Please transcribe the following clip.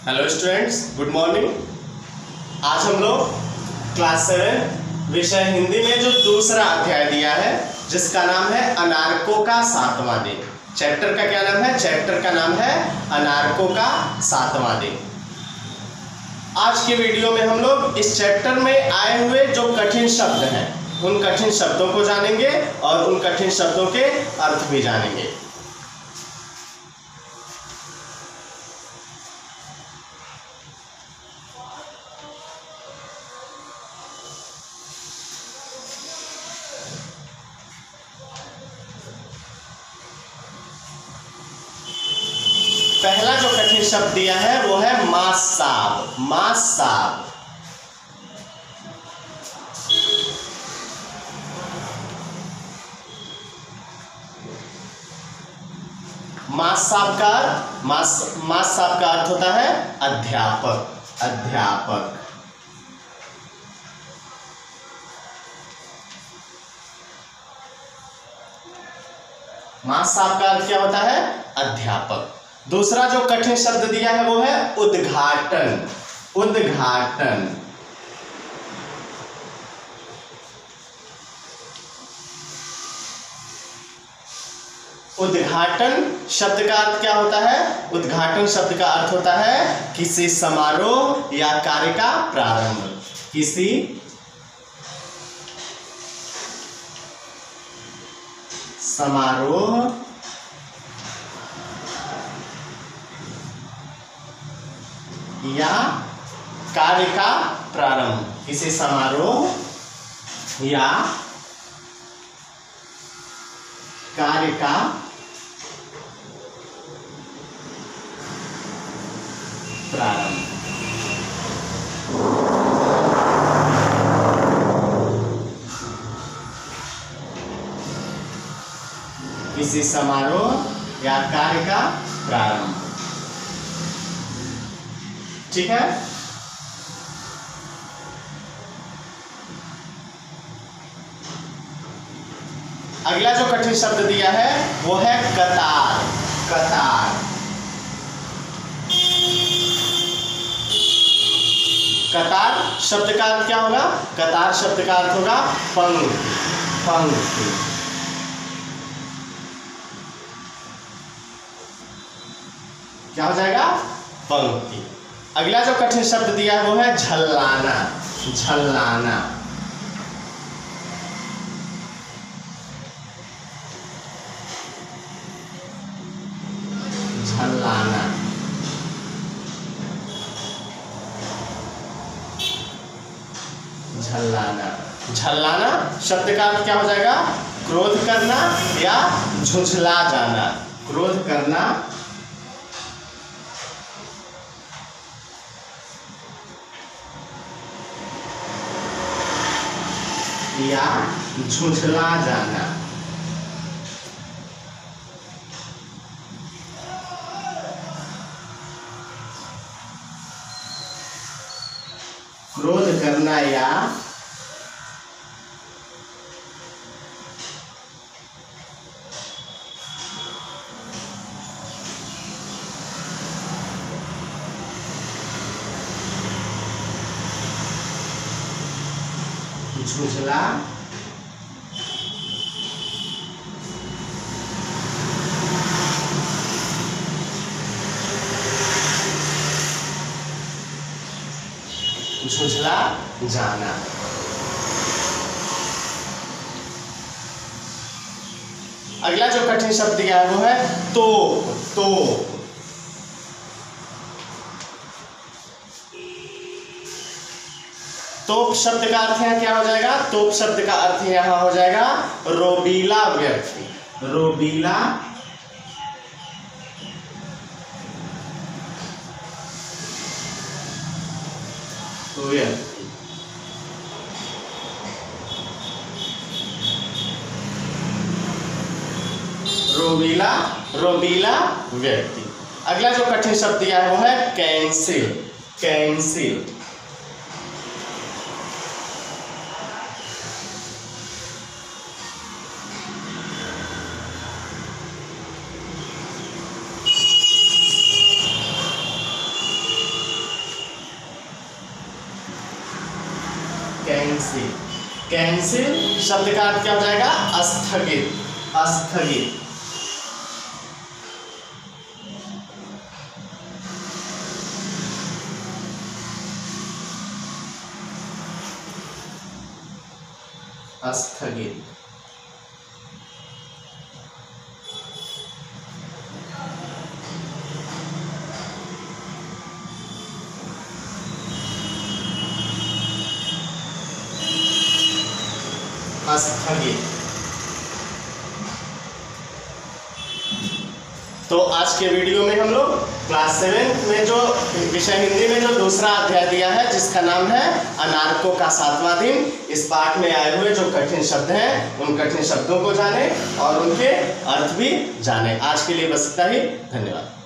Hello students, good morning. आज हम लोग क्लास 7 विषय हिंदी में जो दूसरा अध्याय दिया है जिसका नाम है अनारकों का सातवां दिन। चैप्टर का क्या नाम है? चैप्टर का नाम है अनारकों का सातवां दिन। आज के वीडियो में हम लोग इस चैप्टर में आए हुए जो कठिन शब्द हैं उन कठिन शब्दों को जानेंगे और उन कठिन शब्दों के अर्थ भी जानेंगे। पहला जो कठिन शब्द दिया है वो है मासाब। मासाब मासाब का मासाब का अर्थ होता है अध्यापक। अध्यापक मासाब का अर्थ क्या होता है? अध्यापक। दूसरा जो कठिन शब्द दिया है वो है उद्घाटन। उद्घाटन उद्घाटन शब्द का अर्थ क्या होता है? उद्घाटन शब्द का अर्थ होता है किसी समारोह या कार्य का प्रारंभ। किसी समारोह या कार्य का प्रारंभ। किसी समारोह या कार्य का प्रारंभ। किसी समारोह या कार्य का प्रारंभ। ठीक है। अगला जो कठिन शब्द दिया है वो है कतार। कतार कतार शब्द का अर्थ क्या होगा? कतार शब्द का अर्थ होगा पंक्ति। पंक्ति क्या हो जाएगा? पंक्ति। अगला जो कठिन शब्द दिया है वो है झल्लाना। झल्लाना झल्लाना झल्लाना झल्लाना शब्द का अर्थ क्या हो जाएगा? क्रोध करना या झुंझला जाना। क्रोध करना या झुंझला जाना। क्रोध करना या झुंझला झुंझला जाना। अगला जो कठिन शब्द दिया है वो है तोप। तोप तोप शब्द का अर्थ यहाँ क्या हो जाएगा? तोप शब्द का अर्थ यहाँ हो जाएगा रोबीला व्यक्ति। रोबीला व्यक्ति। रोबीला रोबीला व्यक्ति। अगला जो कठिन शब्द दिया है वो है कैंसिल। Cancel cancel. कैंसिल शब्द का अर्थ क्या हो जाएगा? स्थगित। स्थगित। स्थगित। स्थगित। तो आज के वीडियो में हम लोग क्लास 7 में जो विषय हिंदी में जो दूसरा अध्याय दिया है जिसका नाम है अनारकों का 7वां दिन, इस पाठ में आए हुए जो कठिन शब्द हैं उन कठिन शब्दों को जाने और उनके अर्थ भी जाने। आज के लिए बस इतना ही। धन्यवाद।